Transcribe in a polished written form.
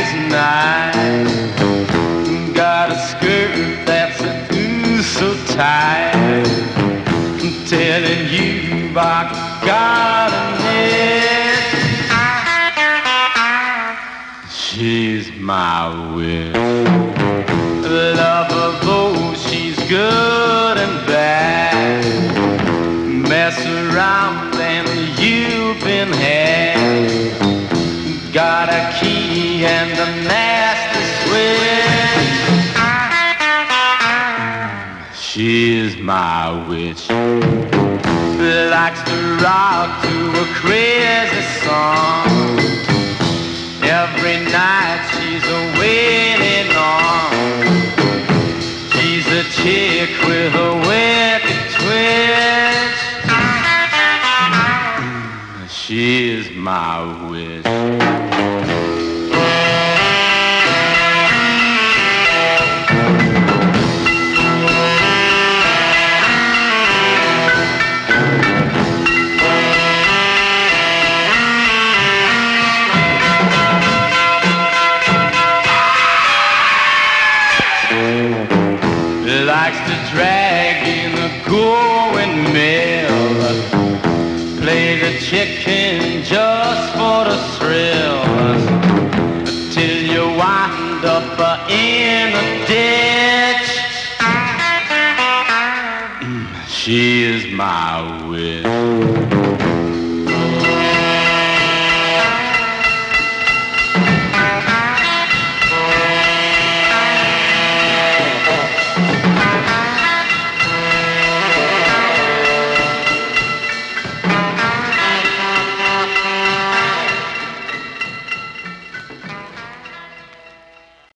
nice. Got a skirt that's so tight. I'm telling you I got a miss. She's my wish. Love her though she's good and bad. Mess around and you've been had. Got a key and a nasty switch. She's my witch. Likes to rock to a crazy song. Every night she's a waiting on. She's a chick with a wicked twitch. She's my witch. Likes to drag in a going mill. Play the chicken just for the thrill. Till you wind up in a ditch. She is my witch.